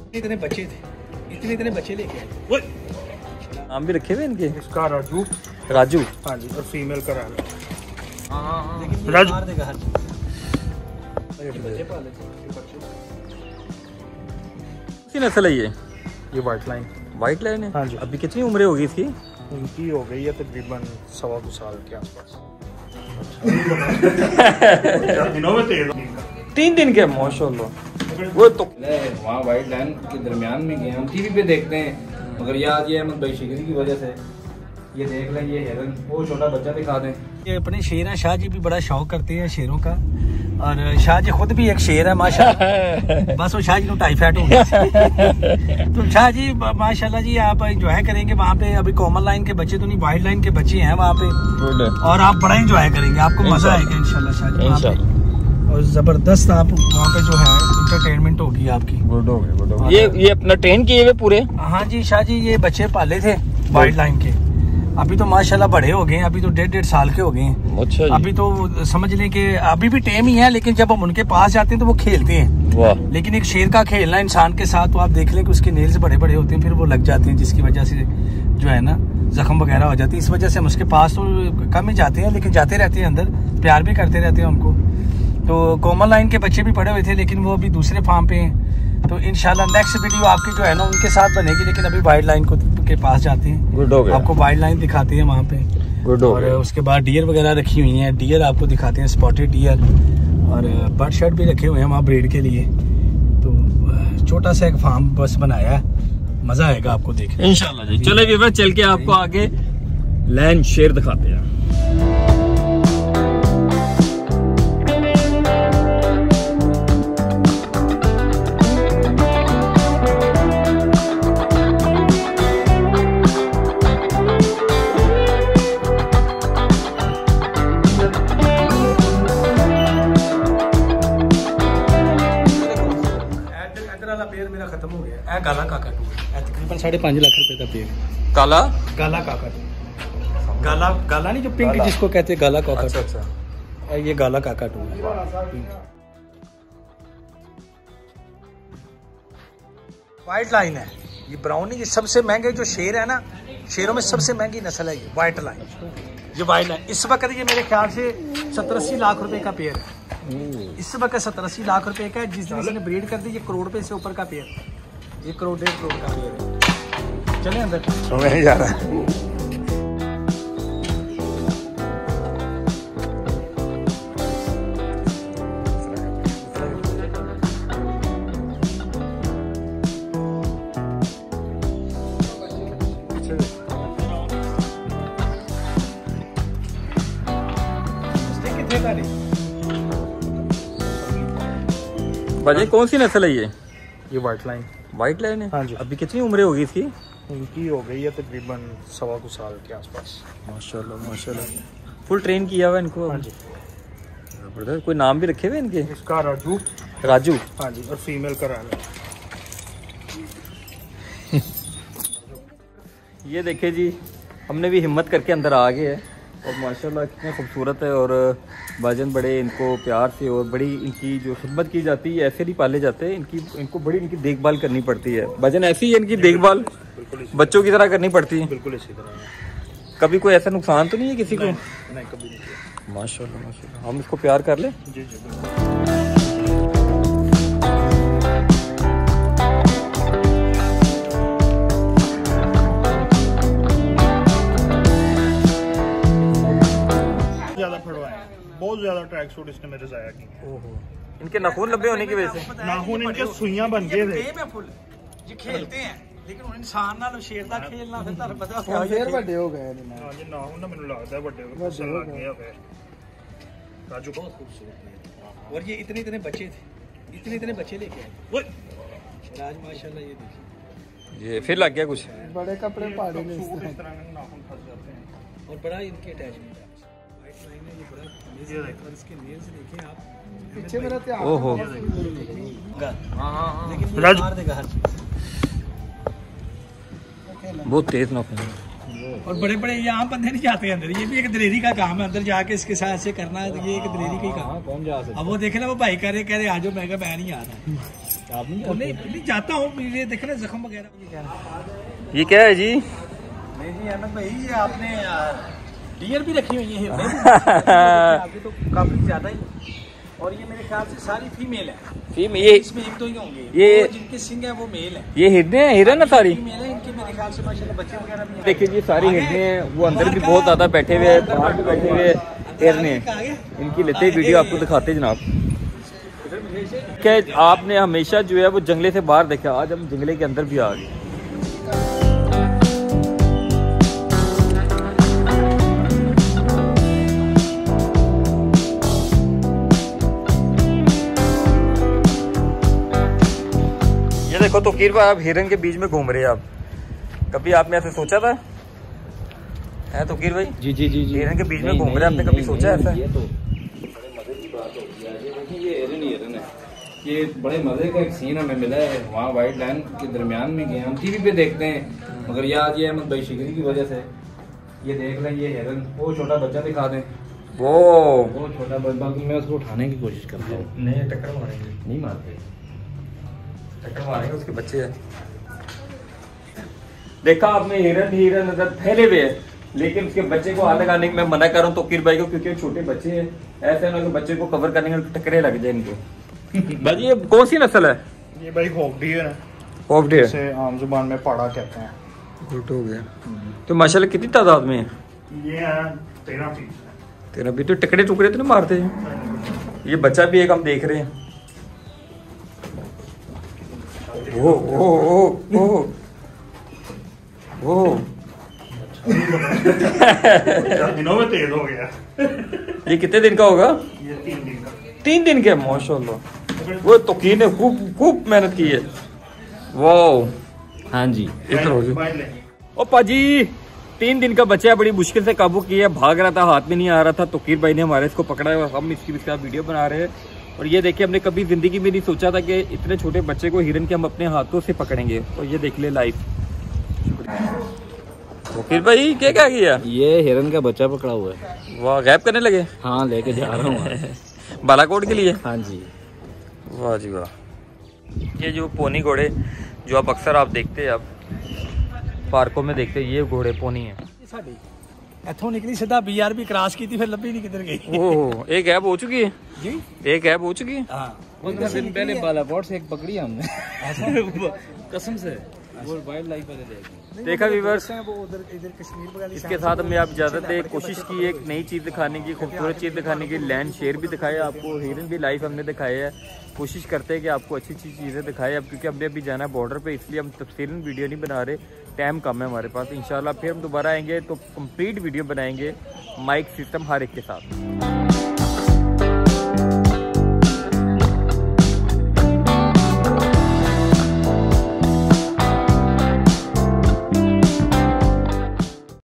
इतने बच्चे थे, इतने बच्चे लेके आए। नाम भी रखे हुए इनके? इसका राजू। राजू? हाँ जी, और फीमेल का राजू। लेकिन राजू मार देगा हर बच्चे पाले थे। कितनी नस्ल है ये व्हाइट लाइन। व्हाइट लाइन है? हाँ जी। अभी कितनी उम्र होगी इसकी? इनकी हो गई है तकरीबन 2.25 साल के आसपास। 3 दिन के? माशाल्लाह। वो तो वहाँ व्हाइट लाइन के दरमियान में गए, हम टीवी पे देखते हैं, मगर याद ये अहमद भाई शिकरी की वजह से ये देख लें, ये हेरन, वो छोटा बच्चा दिखा दें। ये अपने शेर हैं, शाह जी भी बड़ा शौक करते हैं शेरों का, और शाह जी खुद भी एक शेर है माशाल्लाह। बस वो शाह जी को टाइफाइड हो गया। तो शाह जी माशाल्लाह जी आप एंजॉय करेंगे वहाँ पे। अभी कॉमन लाइन के बच्चे तो नहीं, व्हाइट लाइन के बच्चे हैं वहाँ पे, और आप बड़ा एंजॉय करेंगे, आपको मजा आएगा इंशाल्लाह शाह जी वहाँ पे। और जबरदस्त आप वहाँ पे जो है एंटरटेनमेंट होगी आपकी। गुड हो गया। ये अपना ट्रेन किए हुए पूरे? हाँ जी शाह जी, ये बच्चे पाले थे व्हाइट लाइन के, अभी तो माशाल्लाह बड़े हो गए, अभी तो 1.5 साल के हो गए हैं। अच्छा जी। अभी तो समझ लें कि अभी भी टेम ही है, लेकिन जब हम उनके पास जाते हैं तो वो खेलते हैं। वाह। लेकिन एक शेर का खेलना इंसान के साथ, तो आप देख लें कि उसके नेल्स बड़े बड़े होते हैं, फिर वो लग जाते हैं, जिसकी वजह से जो है ना जख्म वगैरह हो जाती है। इस वजह से हम उसके पास तो कम ही जाते हैं, लेकिन जाते रहते हैं अंदर, प्यार भी करते रहते हैं उनको। तो कॉमन लाइन के बच्चे भी पड़े हुए थे, लेकिन वो अभी दूसरे फार्म पे हैं। तो इंशाल्लाह नेक्स्ट वीडियो आपकी जो है ना उनके साथ बनेगी, लेकिन अभी वाइल्ड लाइन के पास जाते हैं। गुड हो गया। आपको वाइल्ड लाइन दिखाते हैं वहाँ पे। गुड हो और गया। उसके बाद डियर वगैरह रखी हुई हैं, डियर आपको दिखाते हैं, स्पॉटेड डियर, और बर्ड शर्ट भी रखे हुए हैं वहाँ ब्रीड के लिए। तो छोटा सा एक फार्म बस बनाया है, मजा आएगा आपको देखने इंशाल्लाह जी। चले व्यूअर्स, चल के आपको आगे लैंड शेर दिखाते हैं। पेड़ मेरा खत्म हो गया है, गाला काकाटू है, तकरीबन 5.5 लाख रुपए का पेड़ है। काला गाला काकाटू, गाला गाला नहीं जो पिंक जिसको कहते हैं गाला काकाटू। अच्छा। ये गाला काकाटू है। व्हाइट लाइन है ये, ब्राउन नहीं, ये सबसे महंगे जो शेर है ना, शेरों में सबसे महंगी नस्ल है ये व्हाइट लाइन। ये व्हाइट लाइन इस वक्त ये मेरे ख्याल से 70-80 लाख रुपए का पेड़ है। इस वक्त 70-80 लाख रुपए का है। जिस दिन इसने ब्रीड कर दी, ये करोड़ रुपए से ऊपर का पेड़, 1 करोड़ 1.5 करोड़ का पेड़ है। चले अंदर, समझ नहीं जा रहा है। भाजी कौन सी नस्ल है ये व्हाइट लाइन। व्हाइट लाइन है? हाँ जी। अभी कितनी उम्र होगी इसकी? इनकी हो गई है तकरीबन 2.25 साल के आसपास। माशाल्लाह माशाल्लाह। फुल ट्रेन किया हुआ इनको? हाँ जी। जबरदस्त। कोई नाम भी रखे हुए इनके? इसका राजू। राजू? हाँ जी, और फीमेल का राजू। ये देखे जी, हमने भी हिम्मत करके अंदर आ गए हैं, और माशाल्लाह कितने खूबसूरत है, और भाईजान बड़े इनको प्यार से और बड़ी इनकी जो खिदमत की जाती है, ऐसे नहीं पाले जाते, इनको बड़ी इनकी देखभाल करनी पड़ती है। भाईजान ऐसी ही इनकी देखभाल बच्चों की तरह करनी पड़ती है? बिल्कुल इसी तरह। कभी कोई ऐसा नुकसान तो नहीं है किसी को? नहीं, कभी नहीं किया। माशाल्लाह माशाल्लाह। हम इसको प्यार कर ले? जी जी बिल्कुल। बहुत ज्यादा ट्रैक सूट इसने मेरे जाया किए। ओहो, इनके नाखून लंबे होने की वजह से? नाखून इनके सुइयां बन गए थे। ये खेलते हैं, लेकिन इंसान नाल शेर दा खेलना फिर ਤੁਹਾਨੂੰ ਪਤਾ शेर ਵੱਡੇ ਹੋ ਗਏ ਨੇ। ਹਾਂ ਜੀ, ਨਾਖੂਨ ਨਾ ਮੈਨੂੰ ਲੱਗਦਾ ਵੱਡੇ ਹੋ ਗਏ, ਲੱਗ ਗਏ ਹੋਵੇ। राजू बहुत खूबसूरत है, और ये इतने बच्चे थे, इतने बच्चे लेके आए राज माशाल्लाह। ये देखिए, ये फिर लग गया कुछ? बड़े कपड़े पाड़े ने इस तरह नाखून फंस जाते हैं, और बड़ा इनके अटैचमेंट है। व्हाइट लाइन है, ये बड़ा अमेजिंग है, और इसके नेल्स देखें आप, पीछे मेरा ध्यान। ओहो। हां लेकिन राजू मार देगा हर चीज। बहुत तेज नाखून है। और बड़े बड़े यहाँ बंदे नहीं जाते अंदर, ये भी एक दलेरी का काम है, अंदर जाके इसके साथ से करना है, ये एक दलेरी का ही काम है। कौन जा सकता? अब वो देखे ना, वो भाई कह रहे आ जाओ, मैं नहीं आ रहा। आप नहीं जाता हूँ, ये देखे ना जख्म वगैरह। ये क्या है जी? नहीं जी अहमद भाई, ये आपने डियर भी रखी हुई है आपकी तो काफी ज्यादा ही, और ये मेरे ख्याल से सारी फीमेल है। ये इसमें एक तो ही होंगे, ये जिनके सिंग है वो मेल है। ये हिरन है सारी? फीमेल है इनके, मेरे ख्याल से माशाल्लाह बच्चे वगैरह भी। देखिए ये सारी हिरने हैं, वो अंदर भी बहुत ज्यादा बैठे हुए हैं, बाहर भी बैठे हुए हिरने हैं। इनकी लेते ही वीडियो आपको दिखाते जनाब। क्या आपने हमेशा जो है वो जंगले से बाहर देखा, आज हम जंगले के अंदर भी आ गए। देखो तो कीर भाई, आप हिरन के बीच में घूम रहे हैं। आप कभी आपने ऐसे सोचा था है तो कीर भाई? जी जी जी हिरन के बीच में घूम रहे हैं, आपने कभी सोचा ऐसा? ये तो बड़े मजे की बात होती है। ये देखिए ये हिरन ही हिरन है, ये बड़े मजे का एक सीन हमें मिला है। वहाँ वाइट लाइन के दरमियान में गए, हम टीवी पे देखते हैं, मगर याद ये अहमद भाई शिकरी की वजह से ये देख रहे हैं। ये हिरन, वो छोटा बच्चा दिखा दें, वो छोटा बच्चा, मैं उसको उठाने की कोशिश करता हूँ। नहीं टक्कर मारेंगे, नहीं मारते, टक्कर मारेंगे, उसके बच्चे हैं। देखा आपने हिरन अगर फैले हुए है, लेकिन उसके बच्चे को हाथ लगाने की मैं मना कर रहा हूँ तोकीर भाई को, क्योंकि छोटे बच्चे हैं, ऐसे ना कि बच्चे को कवर करने में टकरे लग जाए इनको। भाई ये कौन सी नस्ल है? ये भाई होप डियर है। होप डियर इसे आम जुबान में पाड़ा कहते हैं। गुड हो गया। तो माशाल्लाह कितनी तादाद में है? ये है 13 पीस। 13 पीस। तो टकरे टुकड़े तो नहीं मारते हैं? ये बच्चा भी एक हम देख रहे हैं। ओ ओ ओ ओ ओ दिनों में तेज हो गया। ये कितने दिन का होगा? ये 3 दिन का। 3 दिन का? माशाल्लाह, वो तोकीर ने खूब मेहनत की है। वाह, हाँ जी। ओ पाजी, 3 दिन का बच्चा बड़ी मुश्किल से काबू किया, भाग रहा था, हाथ में नहीं आ रहा था। तोकीर भाई ने हमारे इसको पकड़ा है और हम इसकी वीडियो बना रहे हैं। और ये देखिए, हमने कभी जिंदगी में नहीं सोचा था कि इतने छोटे बच्चे को हिरन के हम अपने हाथों से पकड़ेंगे। और ये देख ले लाइव। तोकीर भाई क्या किया? ये हिरन का बच्चा पकड़ा हुआ है। वाह, गैप करने लगे? हाँ, लेके जा रहा हूँ। बालाकोट के लिए? हाँ जी। वाह जी वाह। ये जो पोनी घोड़े जो आप अक्सर आप देखते हैं, आप पार्कों में देखते हैं, ये घोड़े पोनी है। इथों निकली सीधा BRB क्रॉस की थी, फिर लंबी नहीं किधर गई। ओह, एक गैप हो चुकी है जी, एक गैप हो चुकी है। 15 दिन पहले बालाकोट से एक पकड़ी हमने। कसम से, वो वाइल्ड लाइफ वाले देखी। देखा व्यूअर्स, वो उधर इधर कश्मीर वगैरह। इसके साथ हमने आप इजाजत दे, कोशिश की एक नई चीज दिखाने की, खूबसूरत चीज दिखाने की। लैंड शेर भी दिखाया आपको, हिरन भी लाइव हमने दिखाया है। कोशिश करते हैं कि आपको अच्छी अच्छी चीजें दिखाए। अब क्योंकि हमने अभी जाना है बॉर्डर पे, इसलिए हम तफसीलन वीडियो नहीं बना रहे, टाइम कम है हमारे पास। इंशाल्लाह फिर हम दोबारा आएंगे तो कंप्लीट वीडियो बनाएंगे, माइक सिस्टम हर एक के साथ।